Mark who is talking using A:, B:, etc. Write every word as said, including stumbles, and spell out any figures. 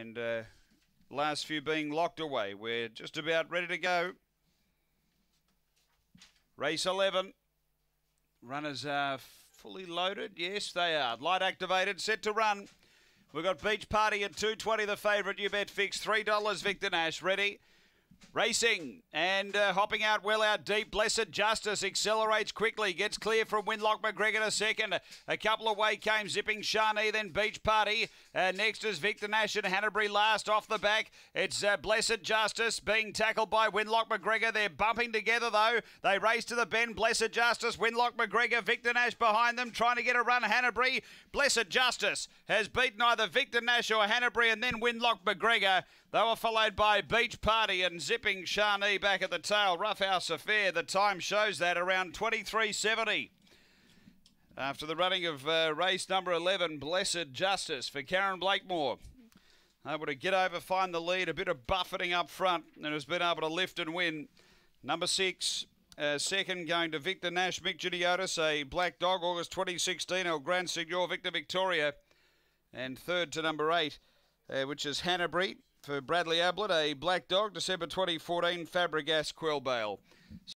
A: And uh, last few being locked away. We're just about ready to go. Race eleven. Runners are fully loaded. Yes, they are. Light activated, set to run. We've got Beach Party at two twenty, the favourite. You bet fixed. three dollars Victor Nash. Ready? Racing and uh, hopping out well out deep. Blessed Justice accelerates quickly, gets clear from Winlock McGregor to second. A couple away came Zipping Shani, then Beach Party. Uh, next is Victor Nash and Hanbury last off the back. It's uh, Blessed Justice being tackled by Winlock McGregor. They're bumping together though. They race to the bend. Blessed Justice, Winlock McGregor, Victor Nash behind them, trying to get a run. Hanbury. Blessed Justice has beaten either Victor Nash or Hanbury, and then Winlock McGregor. They were followed by Beach Party and Zipping Shani back at the tail. Rough House Affair, the time shows that, around twenty-three seventy. After the running of uh, race number eleven, Blessed Justice for Karen Blakemore. Able to get over, find the lead, a bit of buffeting up front, and has been able to lift and win. Number six, uh, second going to Victor Nash, Mick Gideotis, a black dog, August twenty sixteen, El Grand Signor, Victor Victoria. And third to number eight, uh, which is Hanbury. For Bradley Ablett, a black dog, December twenty fourteen, Fabregas Quillbale.